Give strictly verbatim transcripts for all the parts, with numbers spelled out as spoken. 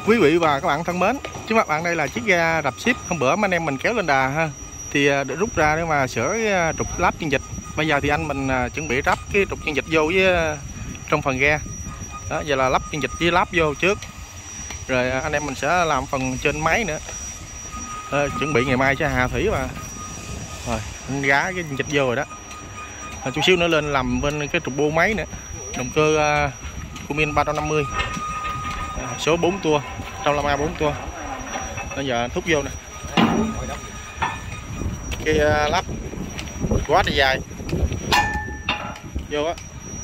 Quý vị và các bạn thân mến, trước mặt bạn đây là chiếc ghe đập ship hôm bữa mà anh em mình kéo lên đà ha, thì để rút ra để mà sửa cái trục lắp chân vịt. Bây giờ thì anh mình chuẩn bị lắp cái trục chân vịt vô với trong phần ghe. Đó, giờ là lắp chân vịt với lắp vô trước, rồi anh em mình sẽ làm phần trên máy nữa. À, chuẩn bị ngày mai sẽ hạ thủy mà. Rồi anh gá cái chân vịt vô rồi đó. À, chút xíu nữa lên làm bên cái trục bô máy nữa. Động cơ uh, Cummins ba trăm năm mươi, à, số bốn tua, trong Lama bốn tua. Bây giờ thúc vô nè. Cái uh, lắp quá là dài vô á,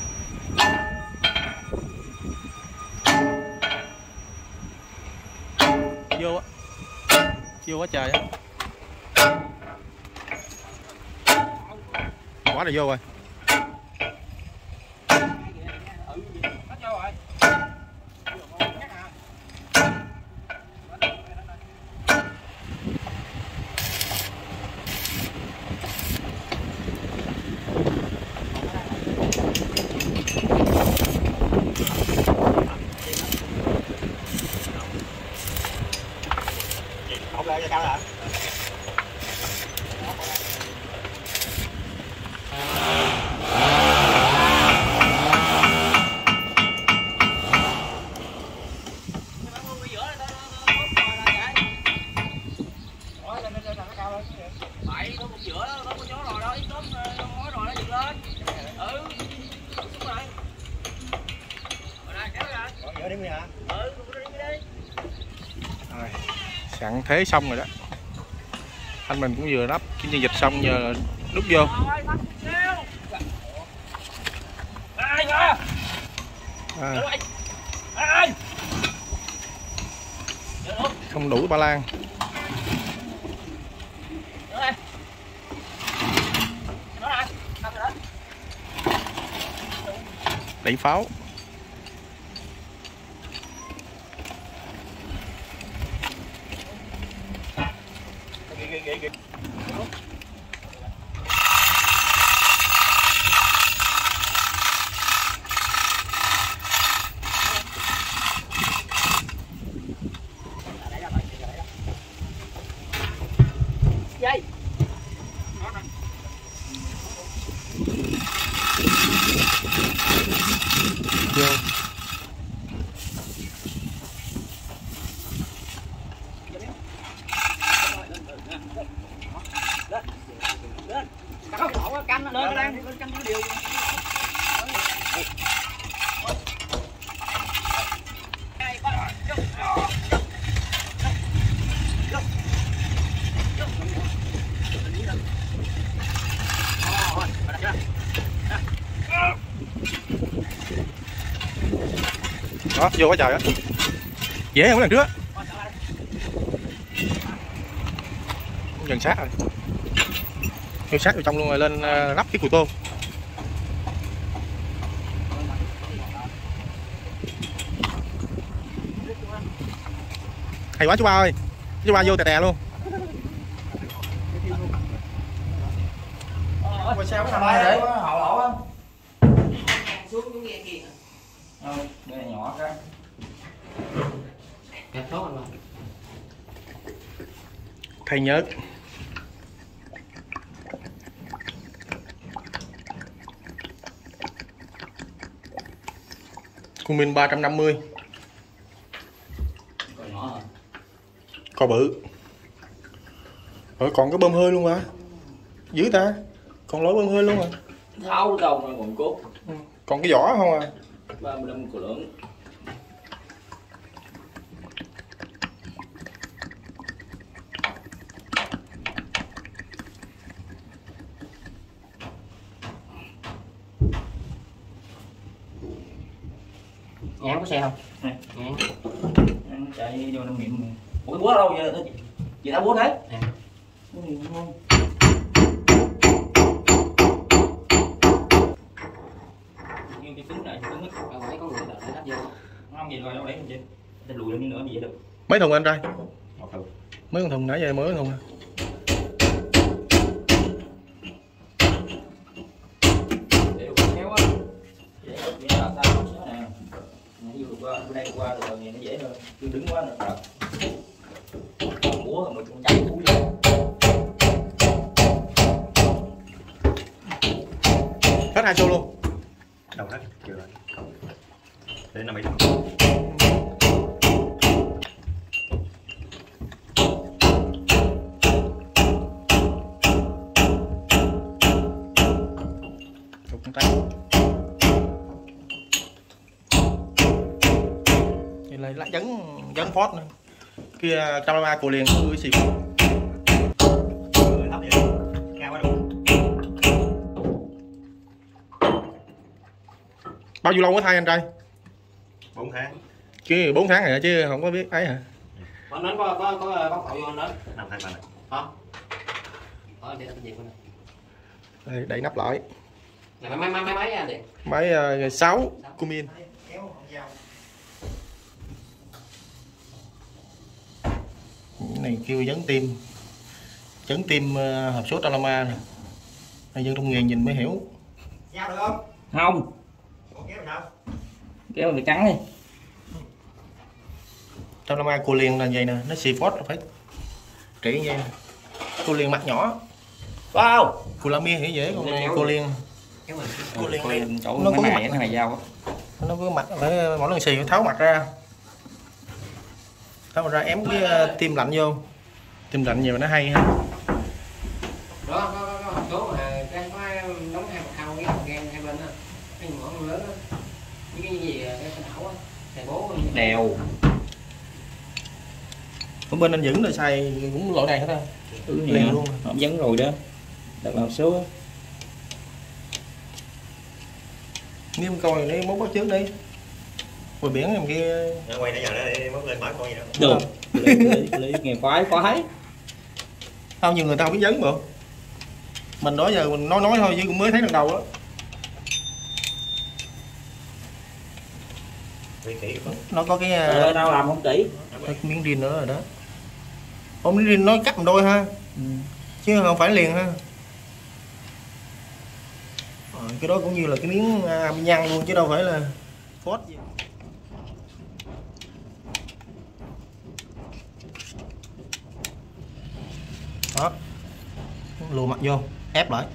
vô á, vô quá trời á, quá là vô rồi. Cao hả? Sẵn thế xong rồi đó. Anh mình cũng vừa lắp cái chân vịt xong, giờ đút vô. À. Không đủ ba lan. Đẩy pháo. Dây. Vô. Canh nó lên đang canh nó điều. Đó, vô quá trời á. Dễ hơn lần trước. Gần sát rồi. Vô sát vào trong luôn rồi, lên uh, lắp cái cù tô. Hay quá chú ba ơi. Chú ba vô tè tè luôn. Ủa sao cái thằng này để hậu lỗ á. Xuống xuống nghe kìa. Ừ, đây là nhỏ cái. Kẹp tốt anh ơi. Thay nhớt. Cummins ba trăm năm mươi. Còn nhỏ hả? Co bự. Rồi còn cái bơm hơi luôn hả? Dữ ta. Còn lỗ bơm hơi luôn à? Tháo đâu mà còn cốt. Ừ. Còn cái vỏ không à? ba mươi lăm củ lớn. Nhà có xe không? Nè, nhà chạy vô năm nghiệm. Ủa búa đâu giờ? Chị đã búa thế? Nè. Búa nhiều không? Nhưng cái cứng này cứng á. Đâu phải có người để đắp vô. Không gì rồi đâu để làm chi? Để lùi lên nữa như vậy được. Mấy thùng anh trai? Một thùng. Mấy con thùng nãy giờ mới thùng. Để kéo á. Vậy là ta nè. Nãy vô qua bên đây qua từ này nó dễ hơn, cứ đứng quá nó đập búa rồi mình chặt cú vô. Hết hai xô luôn. Đâu hết chưa rồi. Để năm bảy trăm. Chụp con tay. Đây là lá dấn dấn phốt nữa. Kia camera của liền cứ xì. Bao nhiêu lâu mới thay anh trai? bốn tháng. Chứ bốn tháng rồi chứ không có biết ấy hả? Con nến có có có bóc tội vô nến. Năm tháng ba này. Hả? Ờ để cái gì con này. Đây, đẩy nắp lại. Này máy máy máy máy anh điện. Máy uh, sáu Cumin. Cái này kêu dấn tim. Chấn tim uh, hộp số Talama nè. Này dân trong nghề nhìn mới hiểu. Giao được không? Không. Kéo sao? Kéo thì trắng đi. Talama cô liền là vậy nè, nó xì phốt phải trị như vậy. Cô liền mặt nhỏ. Wow. Cô la mia thì dễ, còn này cô liền. Cô liền đây. Chỗ Nó có cái mặt này này dao á. Nó có mặt phải mỗi lần xì tháo mặt ra. Tháo mặt ra ém cái uh, tim lạnh vô. Tim lạnh gì mà nó hay ha. Đó có có có số mà cái có đóng hai mặt hao cái gan hai bên á. Cái mỏ lớn á. Những cái gì cái não á. Thầy bố đèo. Ở bên anh Dũng là xài cũng loại này hết á. Ừ, liền luôn. Không vấn rồi đó. Đặt vào số. Nếu coi lấy mốt bắt trước đi. Ngoài biển làm kia. Quay nãy giờ đó để mốt lên mở coi gì đó. Được. Lấy lấy nghe khoái khoái. Bao nhiêu người ta không biết dấn mà. Mình đó giờ mình nói nói thôi chứ cũng mới thấy lần đầu đó. Nó có cái ờ, tao làm không kỹ. cái miếng rin nữa rồi đó. Ôm miếng rin nói cắt một đôi ha. Ừ. Chứ không phải liền ha. Ờ, cái đó cũng như là cái miếng à, nhăn luôn chứ đâu phải là phốt gì. Đó. Lùa mặt vô, ép lại.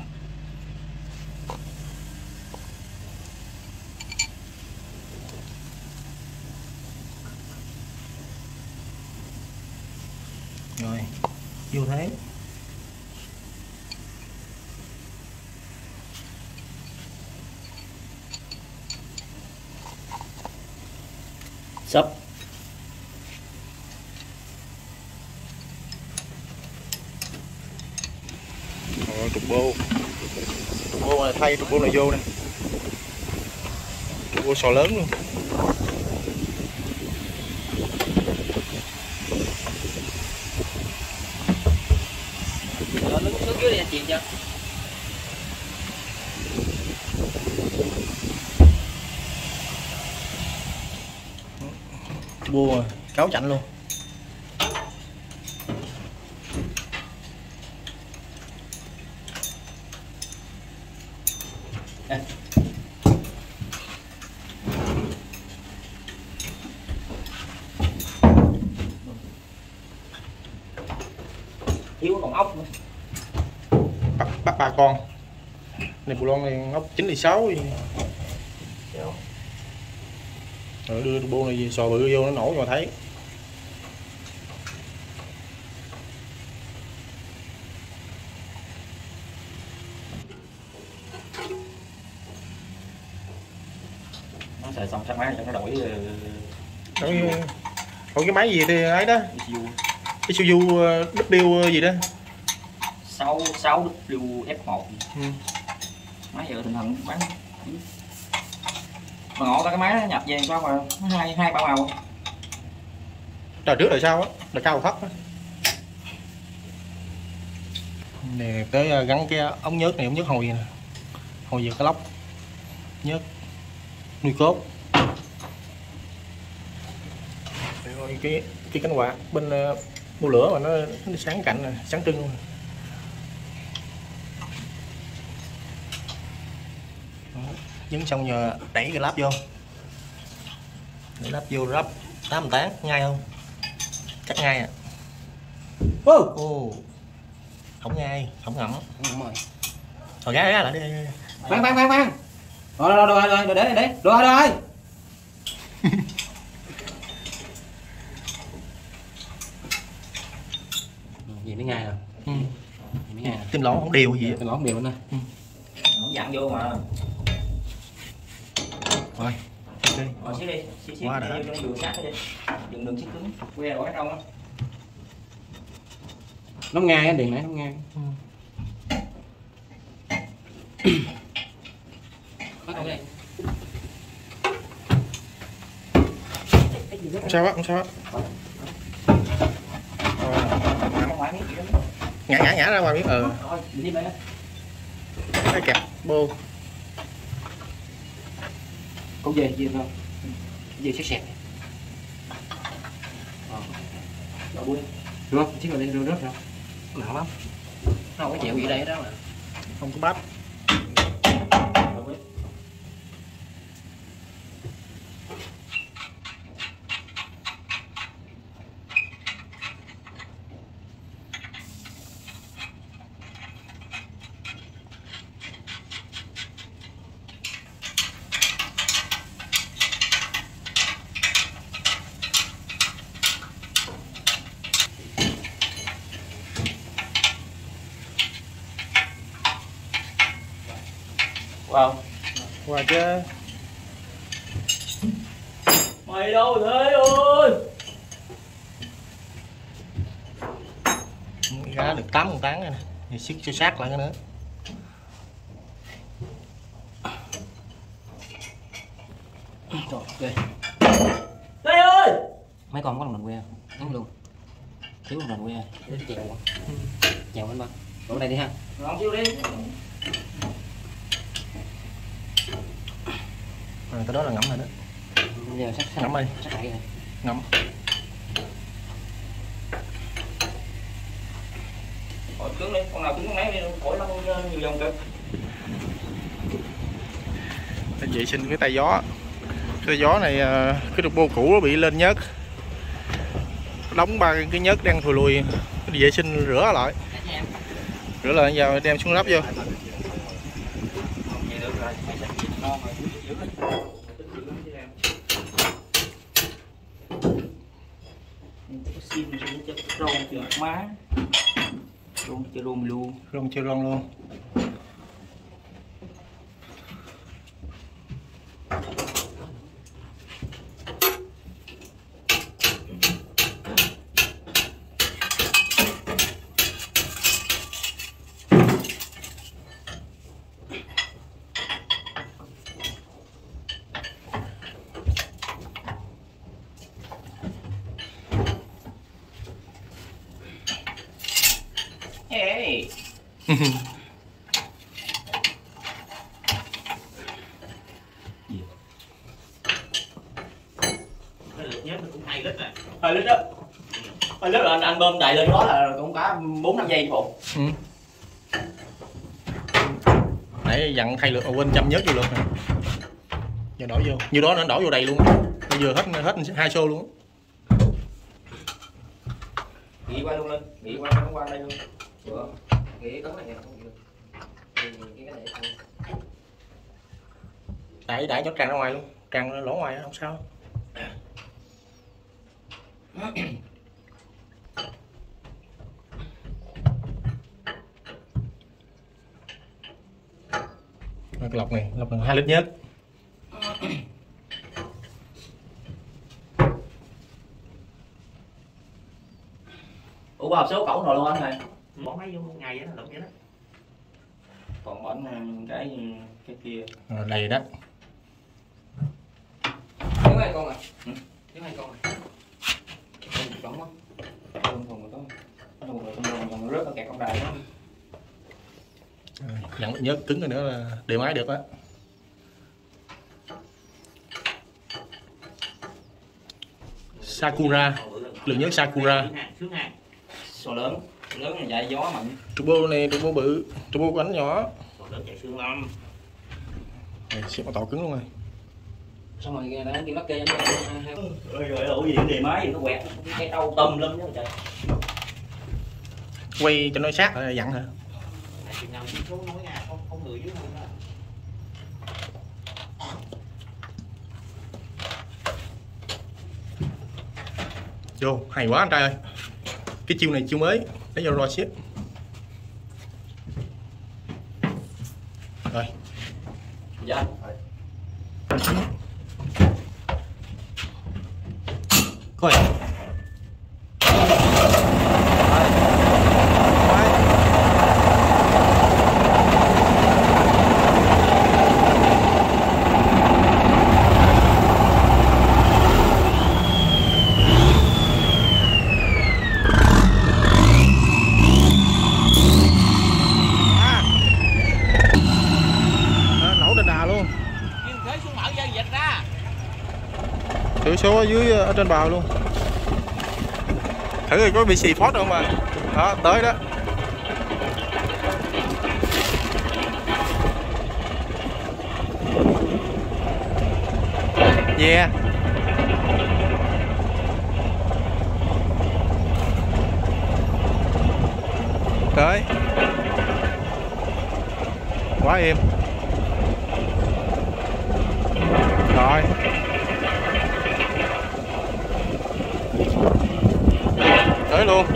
Rồi, vô thế. Sắp. Rồi, trục bô. Trục bô này thay trục bô này vô nè. Trục bô sò lớn luôn. Rồi đứng xuống dưới đi anh chị cho. Bô cáo chạnh luôn. Đây. Thiếu còn ốc nữa. Bắt, bắt ba con. Này bù lon này ốc chín thì sáu. Rồi đưa bô này về sò bự vô nó nổ cho thấy. Nó xài xong sáng máy cho nó đổi Đổi, đổi cái máy gì thì ấy đó. Cái Isuzu W gì đó. sáu sáu W F một. Ừ. Máy giờ thịnh hành bán. Mà ngộ ta cái máy nó nhập về sao mà nó hai hai ba màu. Đời trước là sao á, là cao thấp á. Nè tới gắn cái ống nhớt này, ống nhớt hồi nè. Hồi về cái lóc. Nhớt nuôi cốt. Rồi cái cái cánh quạt bên uh, mua lửa mà nó, nó sáng cạnh nè, sáng trưng luôn. Đó. Nhấn xong giờ đẩy cái láp vô. Để lắp vô lắp tám tán ngay không? Chắc ngay à. Ô, Ô, không ngay, không ngậm. đúng rồi. Thôi gái ra lại đi. Khoan khoan khoan khoan. Rồi rồi rồi rồi, rồi để để. Rồi rồi. Gì mới ngay rồi. Ừ. Gì mới ngay rồi. Tim lỗ không đều gì á. Tim lỗ không đều nữa. Ừ. Không dặn vô mà. Rồi. Đi. Rồi xíu đi, xíu xíu Quá đi, đã. vô vừa sát đi. Đừng đừng xíu cứng. Que ở trong á. Nó ngay á, điện nãy nó ngay. Ừ. Bắt đầu đây. Không sao á, không sao á. Không phải miếng gì đó. Ngã ngã ngã ra ngoài miếng. Ừ. Rồi, đi tiếp đây. Cái kẹp bô. Có dê dê không? Dê xẹt xẹt. Ờ. Đổ bui. Được không? Chứ còn đây rớt rồi. Nặng lắm. Nó không có chịu gì đây đó mà. Không có bắp. Wow. Qua chứ. Mày đâu thế ơi? Gá được tám con tán rồi nè. Thì xích cho sát lại cái nữa. Rồi, ok. Thế ơi! Mấy con có lòng mình que không? Đúng luôn. Thiếu lòng mình que. Để chèo quá. Chèo lên ba. Đổ đây đi ha. Ngon xíu đi. Rồi tới đó là ngậm rồi đó. Bây giờ sắc sắc Ngậm đi. sắc lại rồi. Ngậm. Khỏi cứng đi, con nào cứng con nấy đi, khỏi nó nhiều dòng kìa. Để vệ sinh cái tay gió. Cái tay gió này cái trục bô cũ nó bị lên nhớt. Đóng ba cái nhớt đang thùi lùi. Cái vệ sinh rửa lại. Rửa lại giờ đem xuống lắp vô. Xin cho rau chưa má. Rau chưa luôn luôn. Rong chưa rong luôn. Hey. Cái lượt nhớt nó cũng hai lít à. Hai lít đó. Hai lít là anh anh bơm đầy lên đó là cũng cả bốn năm giây bộ. Ừ. Nãy dặn thay lượt mà quên chăm nhớt vô lượt nè. Giờ đổ vô. Như đó nó đổ vô đầy luôn. Bây giờ hết hết hai xô luôn. Nghĩ qua luôn lên, nghĩ qua nó qua đây luôn. Được. Nghĩ cấn này không được. Thì cái này không. Đẩy đẩy nhốt tràn ra ngoài luôn. Tràn lỗ ngoài không sao. Cái lọc này, lọc bằng hai lít nhớt. Ủa ba hộp số cẩu rồi luôn anh này. Bỏ máy vô một ngày vậy đó, lụm vậy đó. Còn bển cái cái kia. Rồi đầy đó. Thiếu hai con à? Ừ. Thiếu hai con à? Cái con trống á. Con còn có. Nó còn còn còn rớt ở kẹt con đài đó. Dặn nhớt cứng rồi nữa là đều máy được á. Sakura, lượng nhớt Sakura. Sò lớn, lớn là chạy gió mạnh. Trục bô này, trục bô bự, trục bô của anh nhỏ. Sò lớn chạy xương lắm. Này, xếp vào tàu cứng luôn rồi. xong rồi đã kêu lắc kê rồi rồi ủa gì đề máy gì nó quẹt cái trâu tùm lum đó trời. Quay cho nó sát lại dặn hả? Vô hay quá anh trai ơi, cái chiêu này chiêu mới lấy vô rồi xếp rồi. Dạ. Coi. Thử số ở dưới ở trên bào luôn. Thử coi có bị xì phót không mà. Đó, tới đó. Yeah. Tới. Quá êm. Rồi. Tới luôn.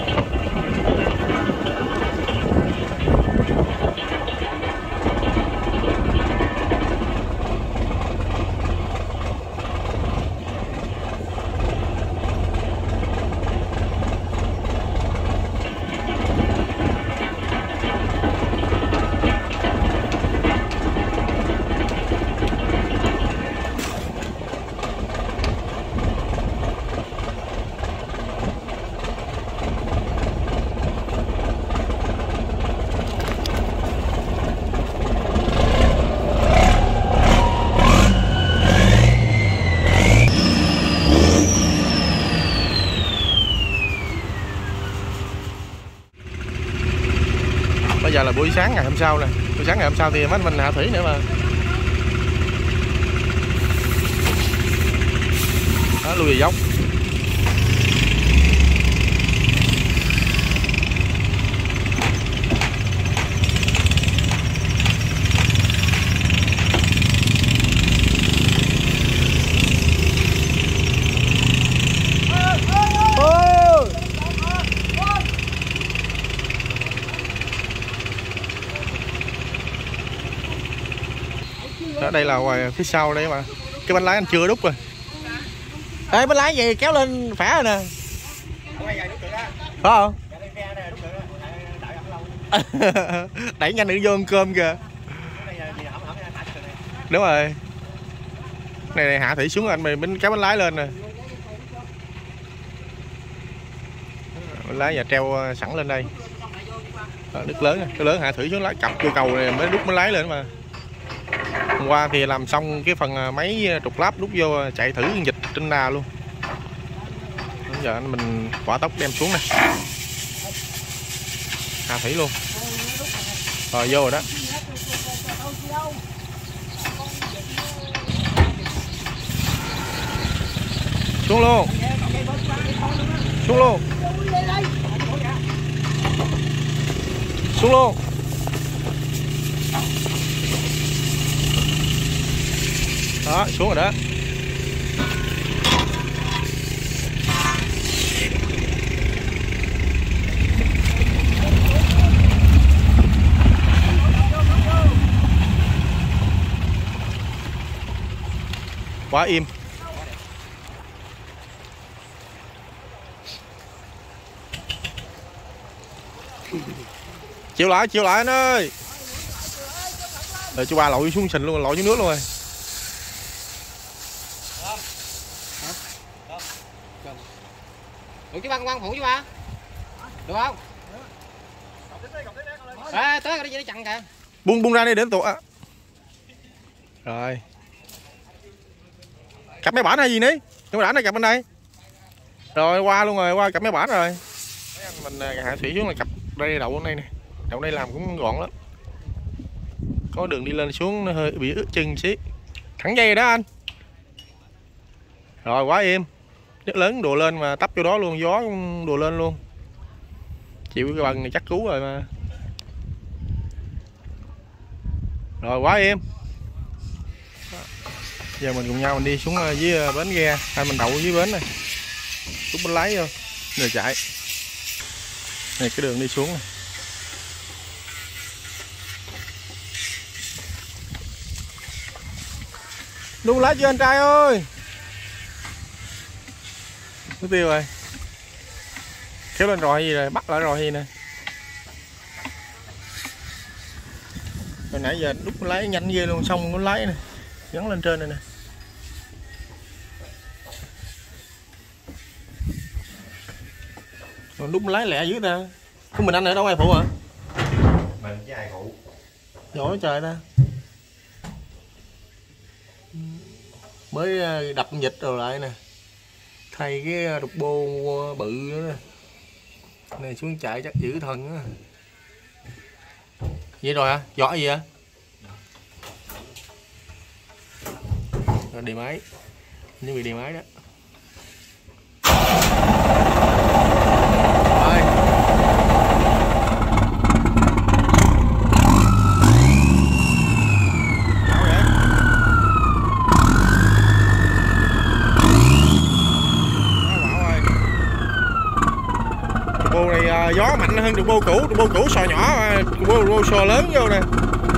Bây giờ là buổi sáng ngày hôm sau nè, buổi sáng ngày hôm sau thì mấy mình hạ thủy nữa mà. Đó, lui về dốc. Ở đây là ngoài phía sau đây mà. Cái bánh lái anh chưa đúc rồi. Ê, bánh lái gì kéo lên phả rồi nè. Phải không? Đẩy nhanh nữa vô ăn cơm kìa. Đúng rồi. Này, này hạ thủy xuống anh mày bánh kéo bánh lái lên nè. Bánh lái giờ treo sẵn lên đây. Đó, nước lớn, nước lớn hạ thủy xuống lái cặp vô cầu này mới đúc bánh lái lên mà. Hôm qua thì làm xong cái phần máy trục láp đút vô chạy thử dịch trên đà luôn. Bây giờ mình quả tốc đem xuống nè. Hạ thủy luôn. Rồi vô rồi đó. Xuống luôn. Xuống luôn. Xuống luôn. Đó, xuống rồi đó. Quá im. Chịu lại, chịu lại anh ơi. Rồi chú ba lội xuống sình luôn, lội xuống nước luôn rồi. Ủa chú ba con quăng phụ chú ba. Được không? À, tới rồi đi chặn kìa. Buông buông ra đi đến tụi. À. Rồi. Cặp mấy bả hay gì ní? Mấy bả này cặp bên đây. Rồi qua luôn rồi, qua cặp mấy bả rồi. Mình hạ thủy xuống là cặp đây đậu bên đây nè. Đậu đây làm cũng gọn lắm. Có đường đi lên xuống nó hơi bị ướt chân xí. Thẳng dây rồi đó anh. Rồi quá im. Nước lớn đùa lên mà tấp vô đó luôn, gió đùa lên luôn. Chịu cái bằng này chắc cứu rồi mà. Rồi quá im. Giờ mình cùng nhau mình đi xuống dưới bến ghe, hay mình đậu dưới bến này. Lúc bánh lái vô rồi chạy. Này cái đường đi xuống này. Đúng lái chưa anh trai ơi? Mất tiêu rồi. Kéo lên rồi gì rồi, bắt lại rồi gì nè. Hồi nãy giờ đúc lái nhanh ghê luôn, xong nó lái nè, gắn lên trên này nè. Còn đúc lái lẹ dữ ta. Có mình anh ở đâu ai phụ hả? Mình chứ ai phụ. Giỏi trời ta. Mới đập dịch rồi lại nè. Thay cái đục bô bự nữa nè. Này xuống chạy chắc giữ thần á. Vậy rồi hả? Giỏi gì hả? Rồi đi máy. Những người đi máy đó. Rồi. Turbo này gió mạnh hơn turbo cũ, turbo cũ sò nhỏ mà turbo, turbo sò lớn vô nè.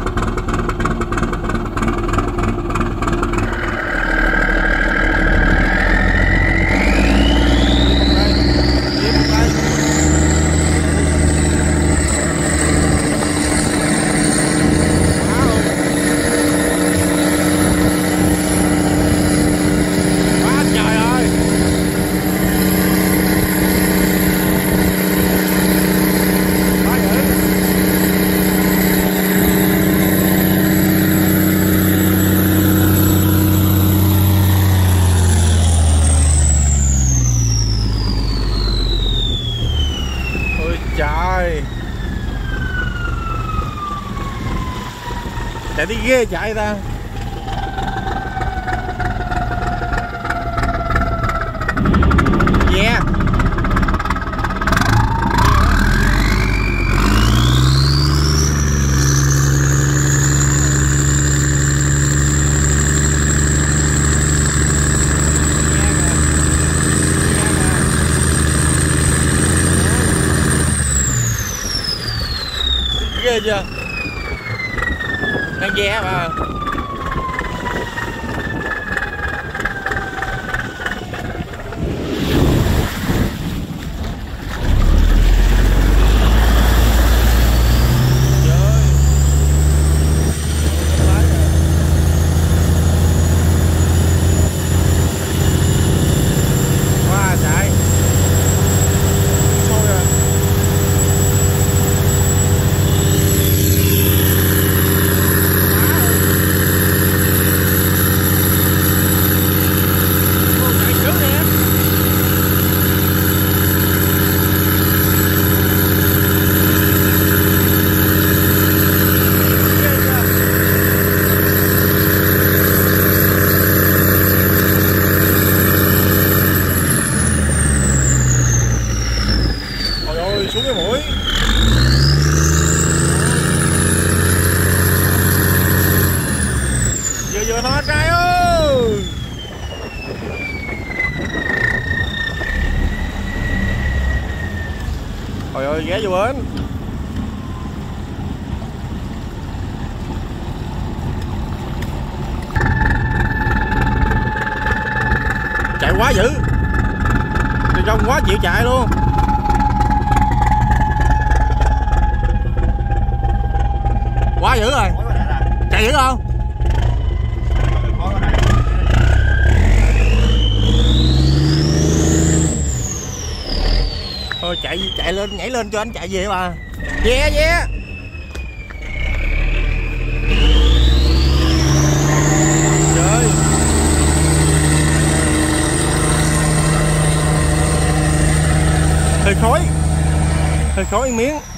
Trời, chạy đi ghê chạy ta. Yeah. Ghê chưa? Đang ve mà. Xuống cái mũi. Vừa vừa nó trai ơi. Trời ơi ghé vô bến. Chạy quá dữ. Đi trong quá chịu chạy luôn. Quá dữ rồi. Chạy dữ không? Thôi chạy chạy lên nhảy lên cho anh chạy về mà. Yeah yeah. Trời. Hơi khói. Hơi khói miếng.